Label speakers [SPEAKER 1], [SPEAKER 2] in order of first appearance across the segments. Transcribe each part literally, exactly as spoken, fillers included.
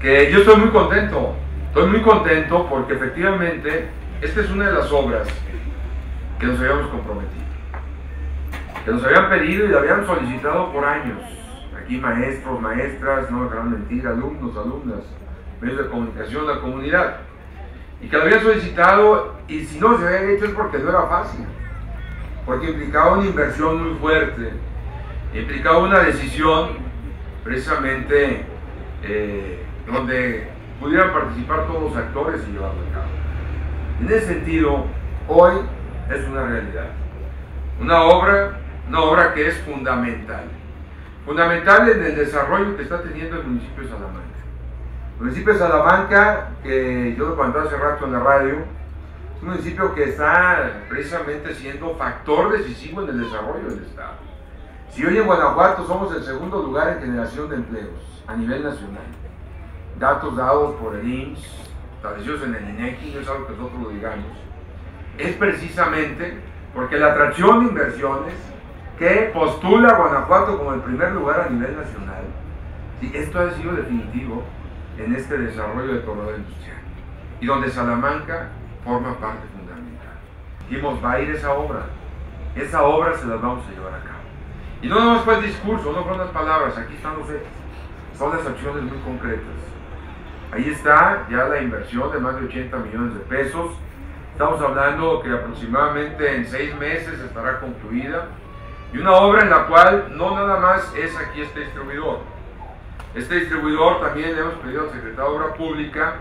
[SPEAKER 1] que yo estoy muy contento, estoy muy contento porque efectivamente esta es una de las obras que nos habíamos comprometido, que nos habían pedido y la habían solicitado por años. Aquí maestros, maestras, no me dejarán mentir, alumnos, alumnas, medios de comunicación, la comunidad, y que la habían solicitado, y si no se había hecho es porque no era fácil, porque implicaba una inversión muy fuerte, implicaba una decisión precisamente eh, donde pudieran participar todos los actores y llevarlo a cabo. En ese sentido, hoy es una realidad, una obra, una obra que es fundamental, fundamental en el desarrollo que está teniendo el municipio de Salamanca. El municipio de Salamanca, que yo lo comentaba hace rato en la radio, es un municipio que está precisamente siendo factor decisivo en el desarrollo del Estado. Si hoy en Guanajuato somos el segundo lugar en generación de empleos a nivel nacional, datos dados por el I M S S, establecidos en el INEGI, no es algo que nosotros lo digamos, es precisamente porque la atracción de inversiones que postula a Guanajuato como el primer lugar a nivel nacional, sí, esto ha sido definitivo en este desarrollo del corredor industrial, y donde Salamanca forma parte fundamental. Dijimos, va a ir esa obra, esa obra se las vamos a llevar a cabo. Y no nomás fue el discurso, no fueron las palabras, aquí están los hechos, son las acciones muy concretas. Ahí está ya la inversión de más de ochenta millones de pesos. Estamos hablando que aproximadamente en seis meses estará concluida, y una obra en la cual no nada más es aquí este distribuidor. Este distribuidor también le hemos pedido al secretario de Obra Pública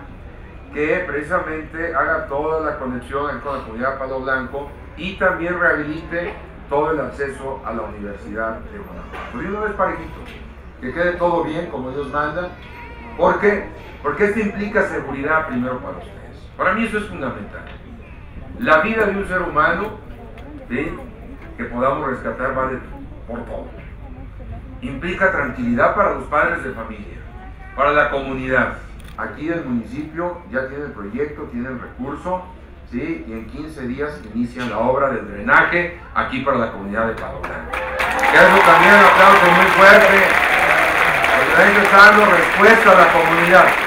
[SPEAKER 1] que precisamente haga toda la conexión con la comunidad de Palo Blanco y también rehabilite todo el acceso a la Universidad de Guanajuato. Y una vez parejito, que quede todo bien como Dios manda. ¿Por qué? Porque esto implica seguridad primero para ustedes. Para mí eso es fundamental. La vida de un ser humano, ¿sí?, que podamos rescatar vale por todo. Implica tranquilidad para los padres de familia, para la comunidad. Aquí el municipio ya tiene el proyecto, tiene el recurso, ¿sí?, y en quince días inician la obra del drenaje aquí para la comunidad de Palo Blanco. Que eso también un aplauso muy fuerte, porque la gente está dando respuesta a la comunidad.